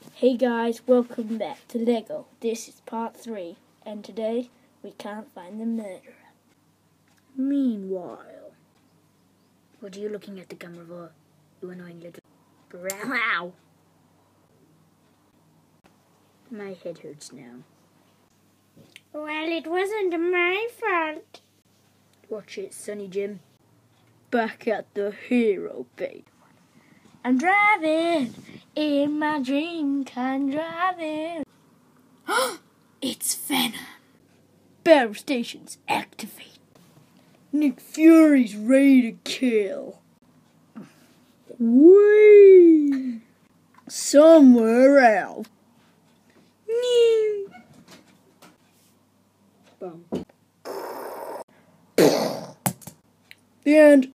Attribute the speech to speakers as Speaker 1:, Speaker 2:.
Speaker 1: Hey guys, welcome back to Lego. This is part 3, and today we can't find the murderer. Meanwhile...
Speaker 2: What are you looking at the camera for, you annoying little... Wow! My head hurts now.
Speaker 3: Well, it wasn't my fault.
Speaker 2: Watch it, Sonny Jim.
Speaker 1: Back at the hero base. I'm driving in my dream car, I'm driving. It's Venom. Battle stations activate. Nick Fury's ready to kill. Whee! Somewhere else.
Speaker 2: Boom.
Speaker 1: The end.